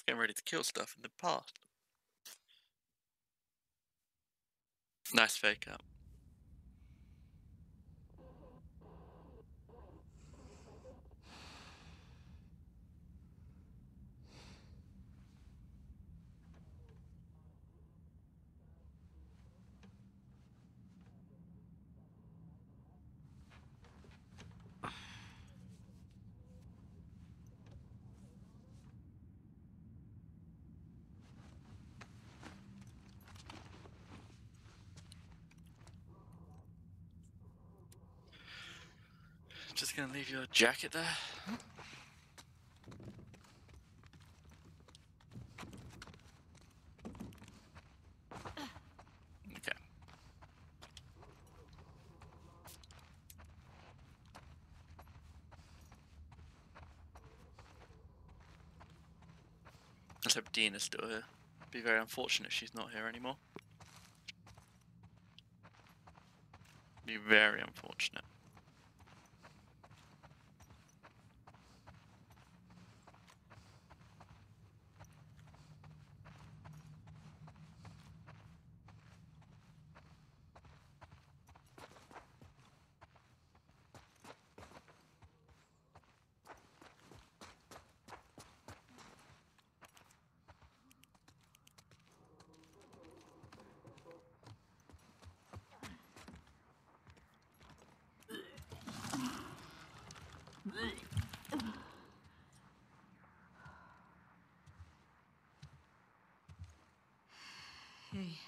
getting ready to kill stuff in the past. Nice fake out. Just gonna leave your jacket there. Okay. Let's hope Dean is still here. Be very unfortunate if she's not here anymore. Be very unfortunate. Hey.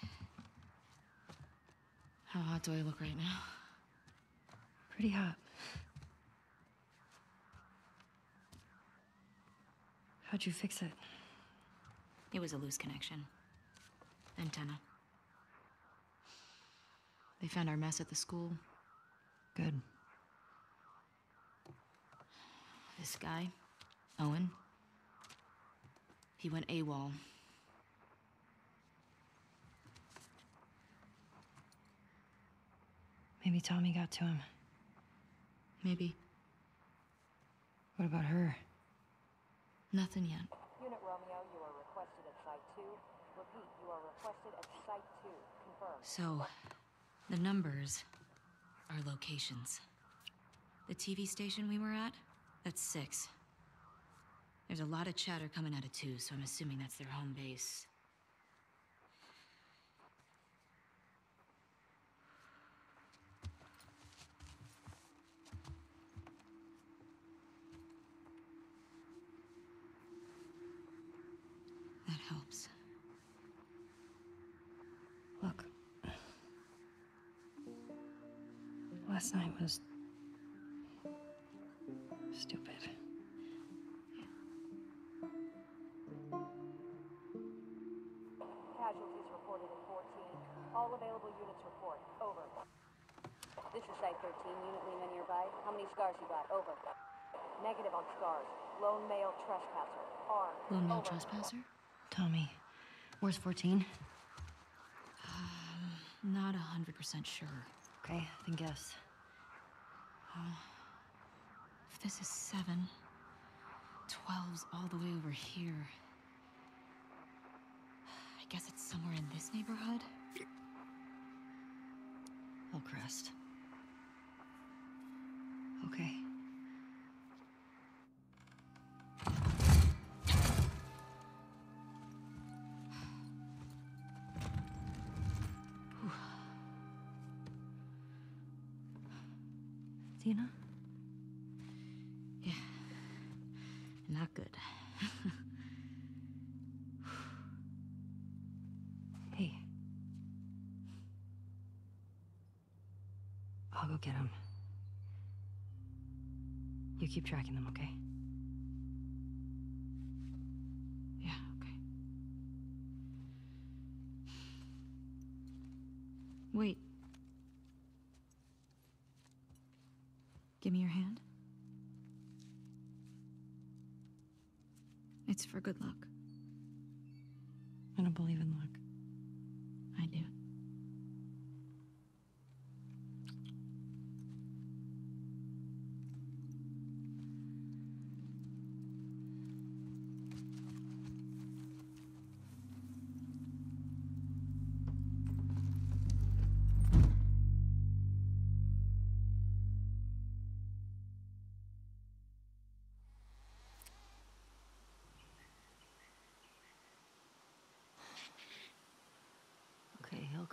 How hot do I look right now? Pretty hot. How'd you fix it? It was a loose connection. Antenna. They found our mess at the school. Good. This guy, Owen, he went AWOL. Maybe Tommy got to him. Maybe. What about her? Nothing yet. Unit Romeo, you are requested at Site 2. Repeat, you are requested at Site 2. Confirm. So, the numbers are locations. The TV station we were at, that's 6. There's a lot of chatter coming out of 2, so I'm assuming that's their home base. That helps. Look. Last night was... stupid. Casualties reported at 14. All available units report. Over. This is Site 13. Unit Lima nearby. How many scars you got? Over. Negative on scars. Lone male trespasser. Armed. Lone male Over. trespasser? Tommy, where's 14? Not 100% sure. Okay, then guess. If this is 7, 12's all the way over here. I guess it's somewhere in this neighborhood? Hillcrest. Okay. Dina? Yeah. Not good. Hey. I'll go get him. You keep tracking them, okay? Yeah, okay. Wait. Give me your hand. It's for good luck. I don't believe in luck. I do.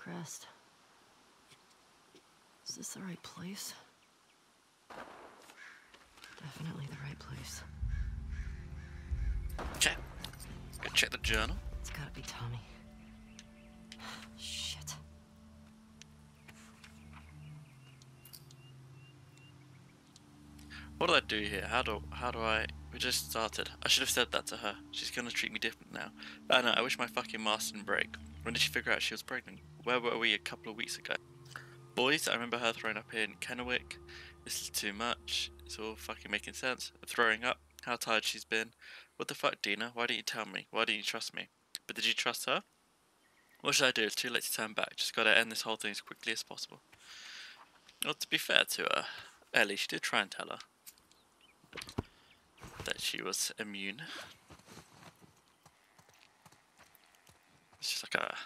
Hillcrest. Is this the right place? Definitely the right place. Okay. Go check the journal. It's gotta be Tommy. Shit. What do I do here? How do I... We just started. I should have said that to her. She's gonna treat me different now. I know, I wish my fucking mask didn't break. When did she figure out she was pregnant? Where were we a couple of weeks ago? Boys, I remember her throwing up here in Kennewick. This is too much. It's all fucking making sense. Throwing up. How tired she's been. What the fuck, Dina? Why didn't you tell me? Why didn't you trust me? But did you trust her? What should I do? It's too late to turn back. Just gotta end this whole thing as quickly as possible. Well, to be fair to her, Ellie, she did try and tell her that she was immune. It's just like a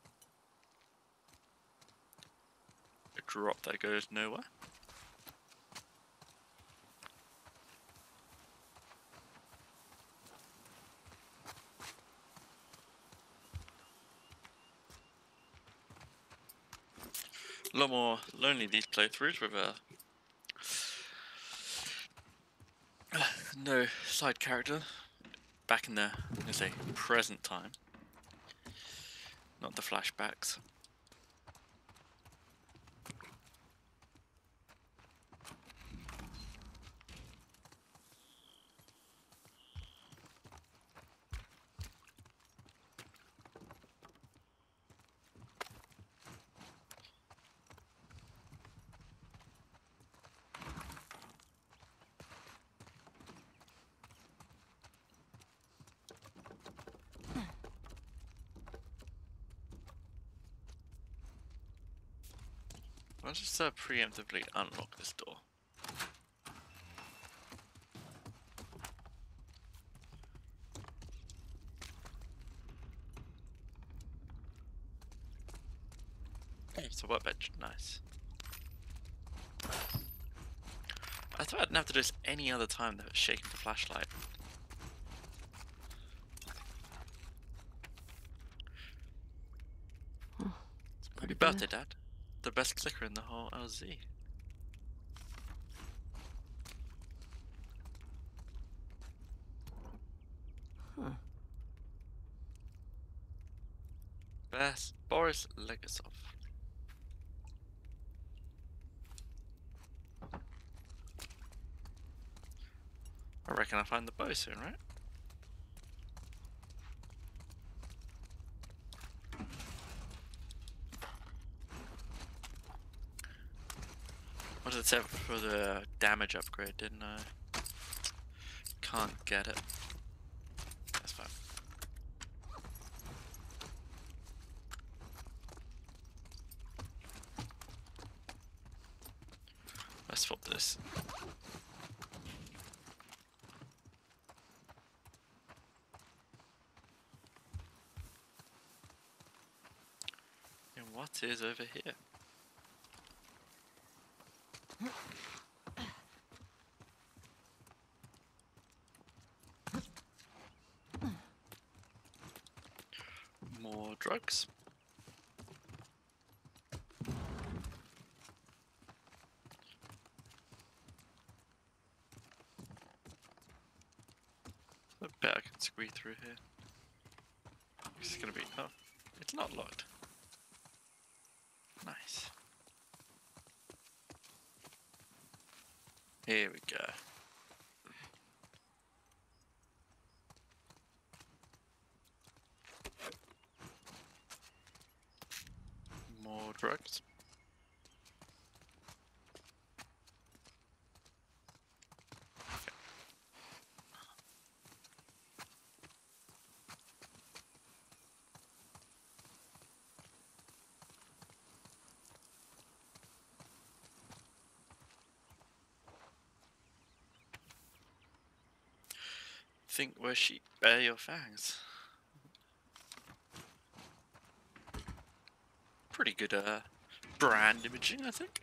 drop that goes nowhere. A lot more lonely these playthroughs with no side character back in the, I'm gonna say, present time, not the flashbacks. Let's just preemptively unlock this door. It's a workbench, nice. I thought I didn't have to do this any other time that was shaking the flashlight. Happy birthday, Dad. The best clicker in the whole LZ. Huh. Best Boris Legasov. I reckon I'll find the bow soon, right? What did it say for the damage upgrade, didn't I? Can't get it. That's fine. Let's swap this. And what is over here? More drugs. I bet I can squeeze through here. It's gonna be. Oh, it's not locked. Nice. Here we go. More drugs. Think where sheep bear your fangs. Pretty good brand imaging, I think.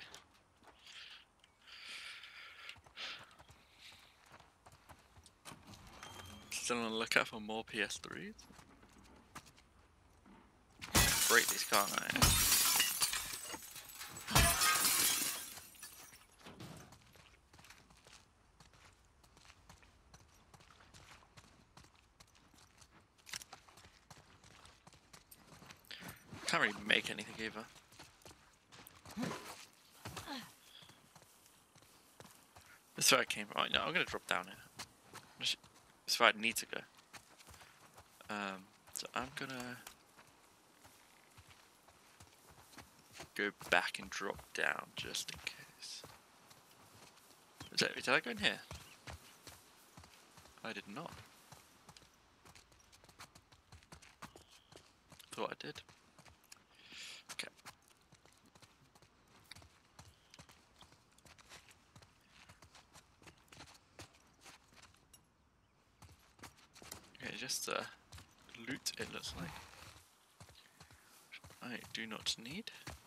Still on the lookout for more PS3s. Break these, can't I? Can't really make anything either. This is where I came from. Right, no, I'm gonna drop down here. This is where I need to go. So I'm gonna go back and drop down just in case. Did I go in here? I did not. Thought I did. Okay. Okay, just loot it looks like. I do not need.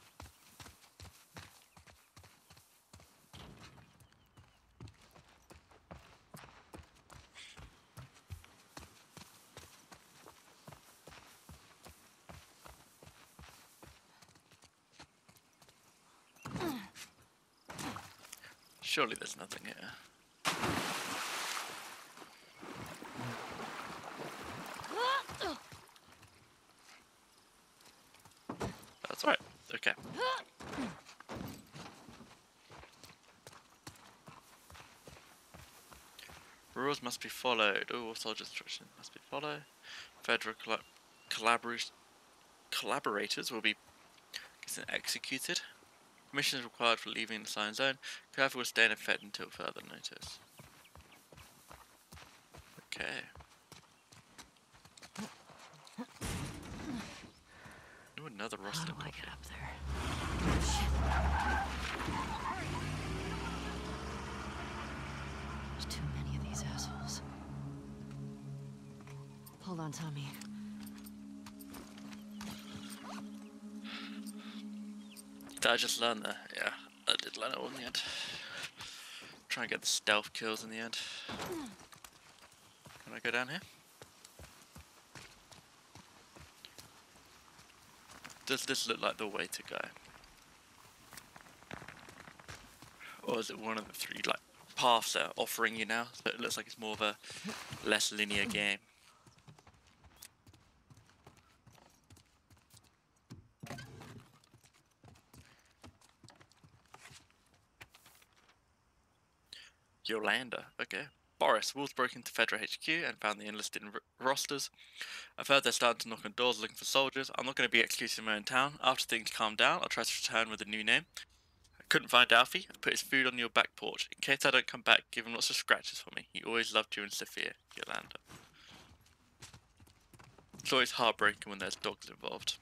Surely there's nothing here. That's right. Okay. Rules must be followed. Oh, all soldier instructions must be followed. Federal collaborators will be executed. Permission is required for leaving the assigned zone. Curfew will stay in effect until further notice. Okay. Ooh, another roster. How do I get up there? There's too many of these assholes. Hold on, Tommy. Did I just learn that? Yeah, I did learn it all in the end. Try and get the stealth kills in the end. Can I go down here? Does this look like the way to go? Or is it one of the three like paths they're offering you now? So it looks like it's more of a less linear game. Yolanda, okay. Boris, Wolves broke into Federal HQ and found the enlisted rosters. I've heard they're starting to knock on doors looking for soldiers. I'm not going to be executed in my own town. After things calm down, I'll try to return with a new name. I couldn't find Alfie. I put his food on your back porch. In case I don't come back, give him lots of scratches for me. He always loved you and Sophia, Yolanda. It's always heartbreaking when there's dogs involved.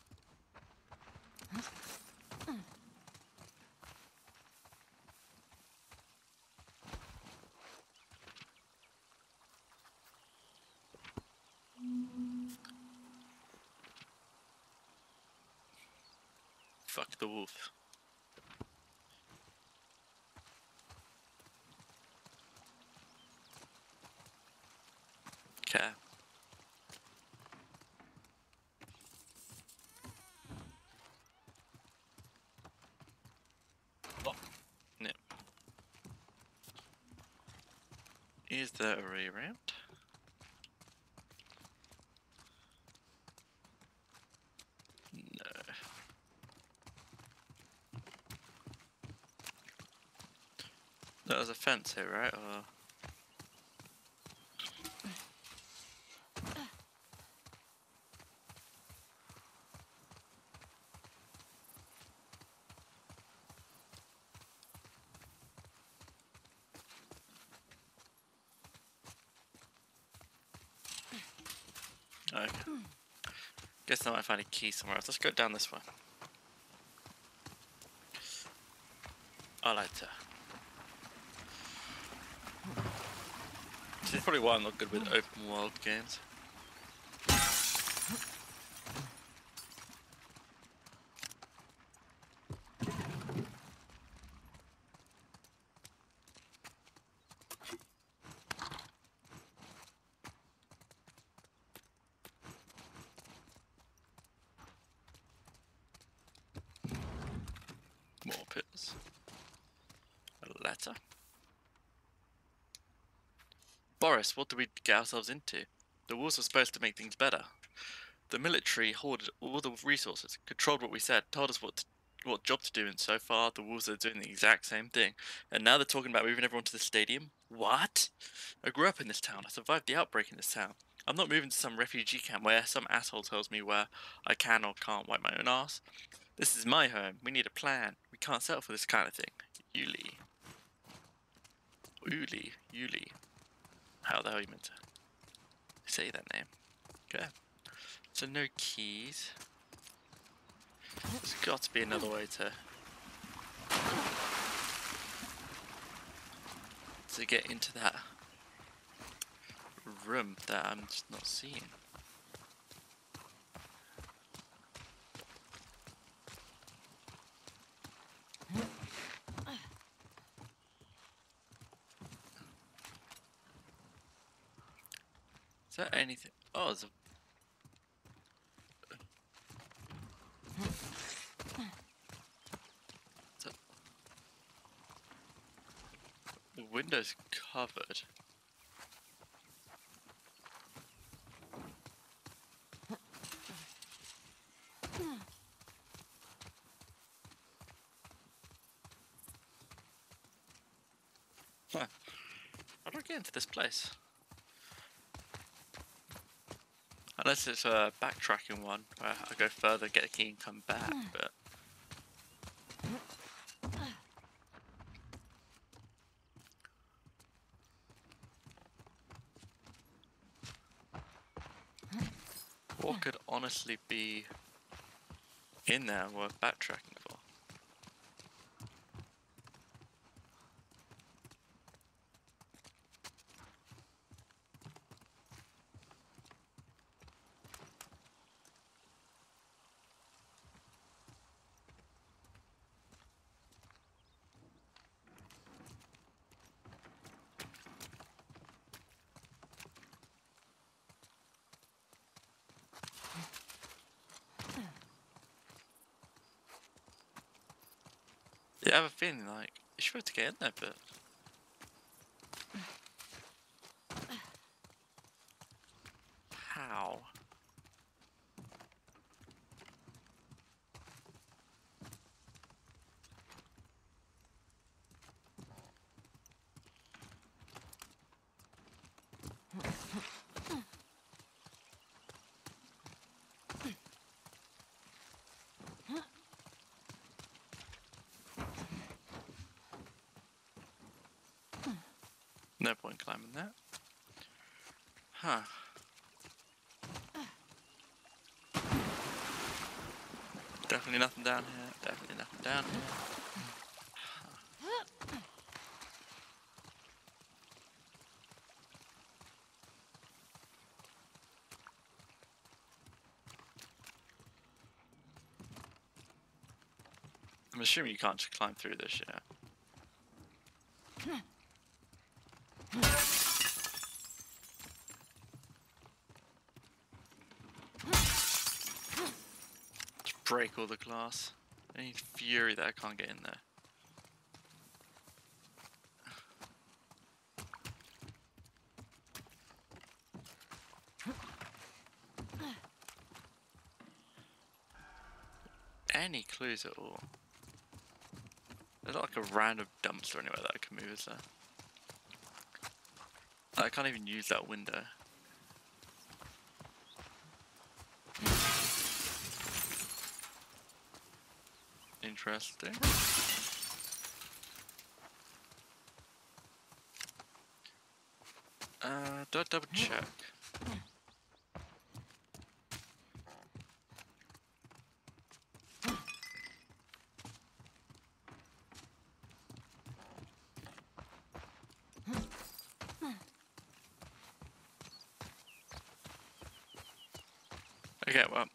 Fuck the wolf. Okay. No. Is there a way around? No. There's a fence here, right? Or... Okay. Guess I might find a key somewhere else. Let's go down this way. I like to. This is probably why I'm not good with open world games. More pits. A letter. Boris, what did we get ourselves into? The wars were supposed to make things better. The military hoarded all the resources, controlled what we said, told us what job to do, and so far the wolves are doing the exact same thing. And now they're talking about moving everyone to the stadium? What? I grew up in this town. I survived the outbreak in this town. I'm not moving to some refugee camp where some asshole tells me where I can or can't wipe my own ass. This is my home. We need a plan. We can't settle for this kind of thing. Yuli. Yuli. How the hell are you meant to say that name? Okay. So no keys. There's got to be another way to get into that room that I'm just not seeing. Is there anything? Oh, there's a... The window's covered. Huh. How do I get into this place? Unless it's a backtracking one where I go further, get a key and come back, but... What could honestly be in there worth backtracking for? Yeah, I have a feeling like you should be able to get in there, but how? No point climbing that. Huh. Definitely nothing down here. Definitely nothing down here. I'm assuming you can't just climb through this, yeah. Just break all the glass. I need fury that I can't get in there. Any clues at all? There's not like a random dumpster anywhere that I can move, is there? I can't even use that window. Interesting. Do I double check? Okay, well.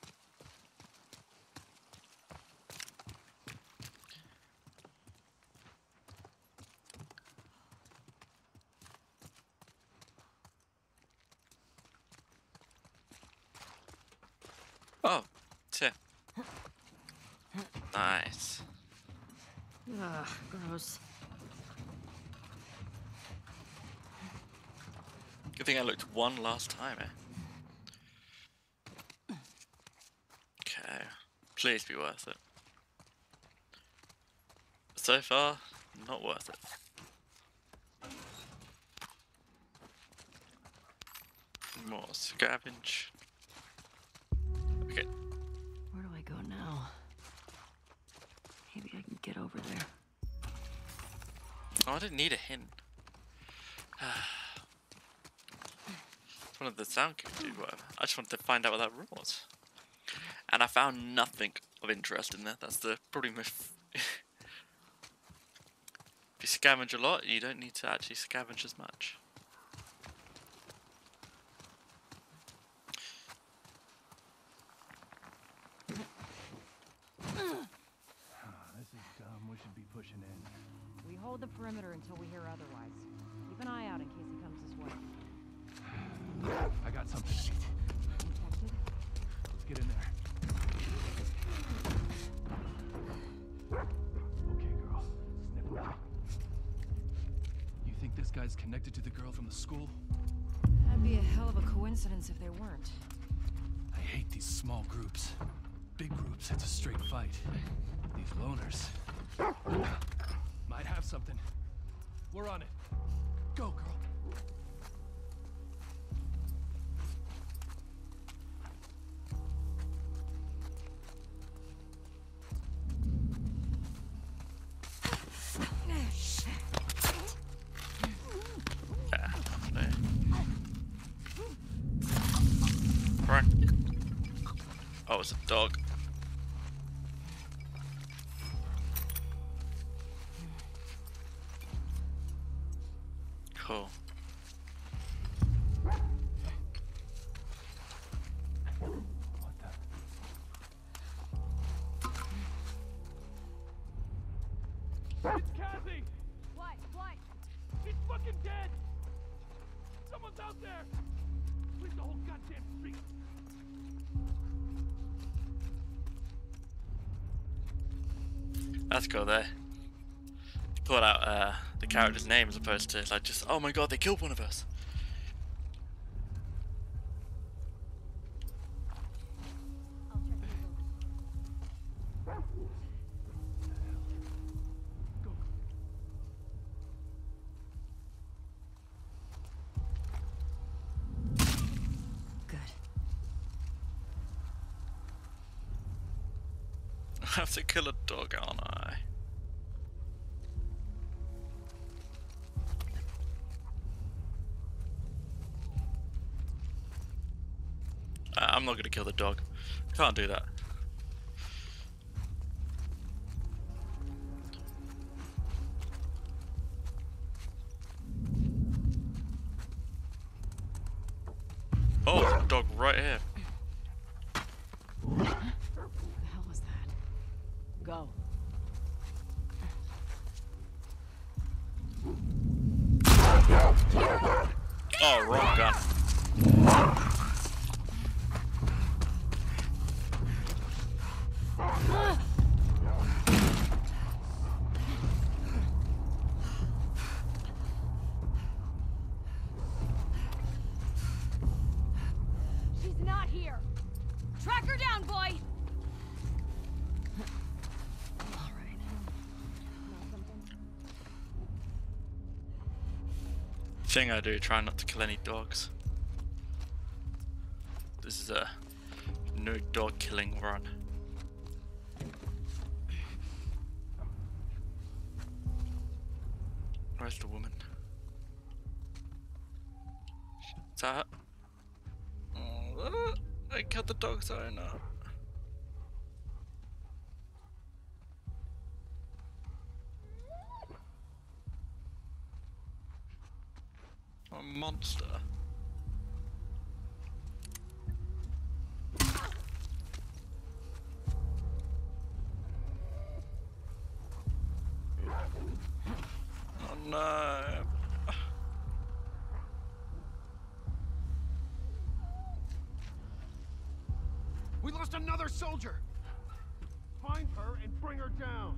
Oh, tip. Nice. Ugh, gross. Good thing I looked one last time, eh? Please be worth it. So far, not worth it. More scavenge. Okay. Where do I go now? Maybe I can get over there. Oh, I didn't need a hint. One of the sound could do whatever. I just wanted to find out what that room was. And I found nothing of interest in there. That's the probably most... If you scavenge a lot, you don't need to actually scavenge as much. This is dumb. We should be pushing in. We hold the perimeter until we hear otherwise. Keep an eye out in case he comes this way. I got something. Detected? Let's get in there. Okay, girl. Sniff him out. You think this guy's connected to the girl from the school? That'd be a hell of a coincidence if they weren't. I hate these small groups. Big groups, it's a straight fight. These loners might have something. We're on it. Go, girl. Run. Oh, it's a dog. Cool. What the? It's Cassie! What? What? She's fucking dead! Someone's out there! Please the whole goddamn street! Let's go there. Pull out the character's name as opposed to like just, oh my god, they killed one of us. I'll check these over. Go. Good. I have to kill a dog, aren't I? I'm not gonna kill the dog. Can't do that. Oh, there's a dog right here. What the hell was that? Go. Oh, wrong gun. She's not here. Track her down, boy. All right. Know something? Thing I do, try not to kill any dogs. This is a no dog killing run. Where's the woman? Is that her? Oh, I killed the dog's owner. A monster. Oh no. We lost another soldier! Find her and bring her down!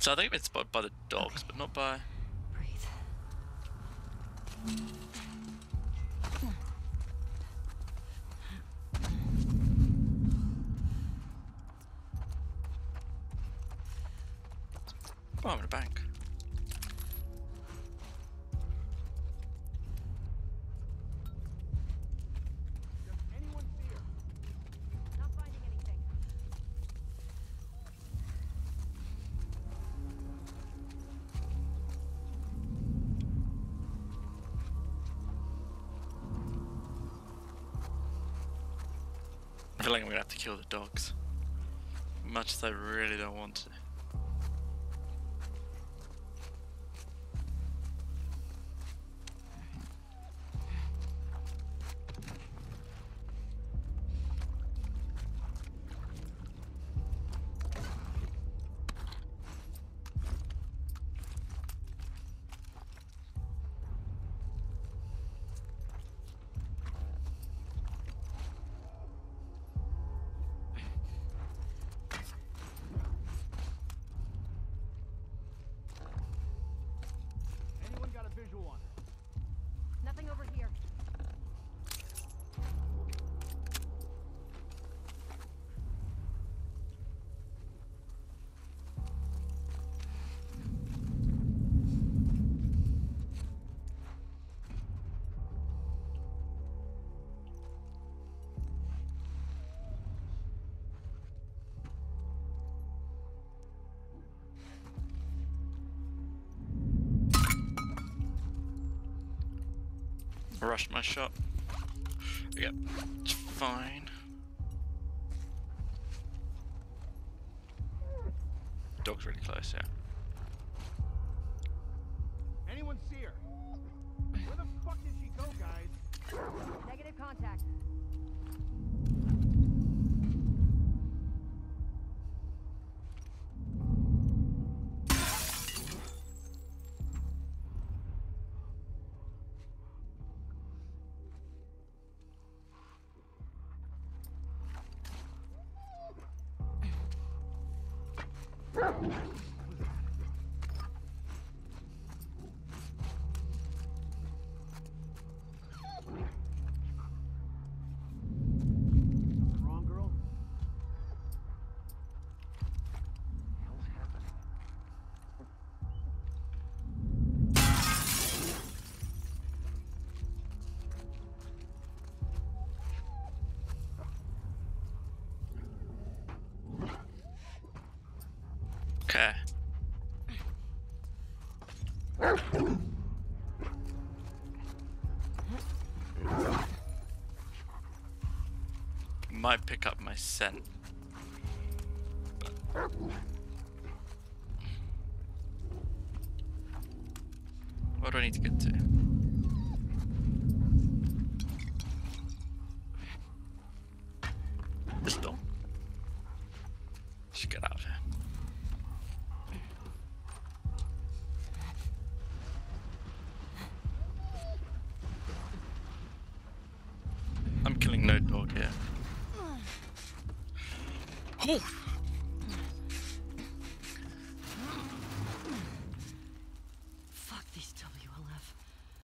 So I think I've been spotted by the dogs, but not by... Breathe. Oh, I'm in a bank. Not finding anything. I feel like I'm gonna have to kill the dogs. Much as I really don't want to. Anyone got a visual on her? Nothing over here. I rushed my shot. Yep, it's fine. Dog's really close, yeah. Anyone see her? Where the fuck did she go, guys? Negative contact. Wrong girl? Okay. Might pick up my scent. But... What do I need to get to? This door? Just get out of here.